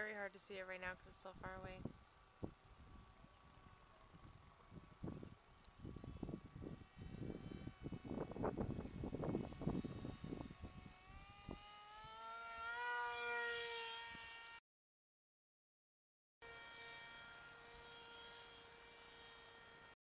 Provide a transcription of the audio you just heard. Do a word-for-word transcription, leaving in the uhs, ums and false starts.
very hard to see it right now because it's so far away.